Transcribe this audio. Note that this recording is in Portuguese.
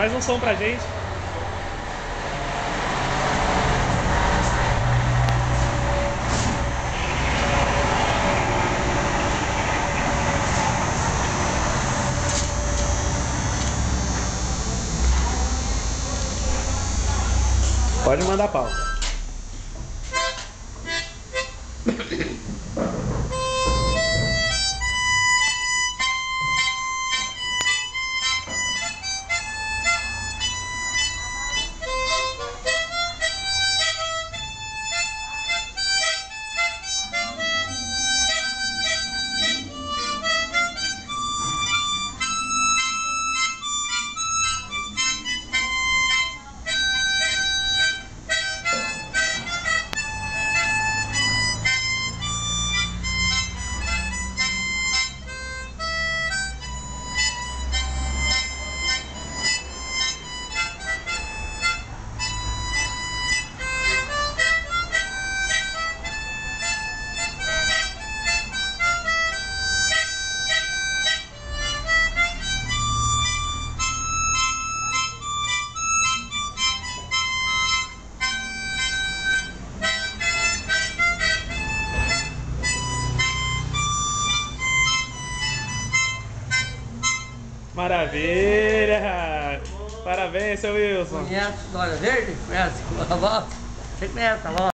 Faz um som pra gente. Pode mandar pau. Maravilha! Parabéns, seu Wilson! Conhece Glória Verde? Conhece? Você conhece a voz?